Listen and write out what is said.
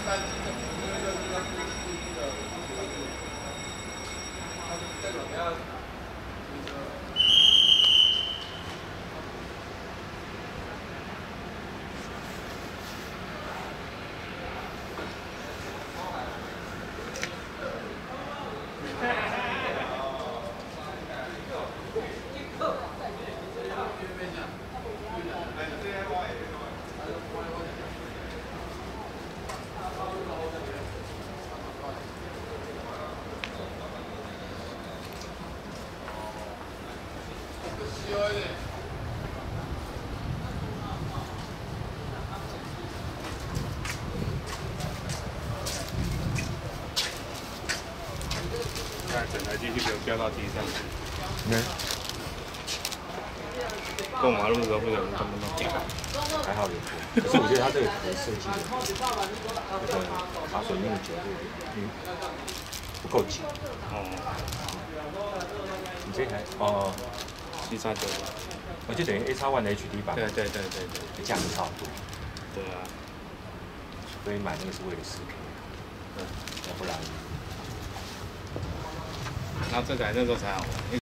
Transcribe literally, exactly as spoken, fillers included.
看整台机器给我飙到地上去。 嗯。 过马路的时候不小心动不动掉。 还好有可是我觉得它这个的设计的那个卡榫用久，嗯，不够紧。 哦。 你这台哦， 七叉九。 我就等于 A 叉 one 的 H D 版。对对对对对。 价格差不多。 对啊。 所以买那个是为了四 K。对。要不然。 然后这台那时候才好玩。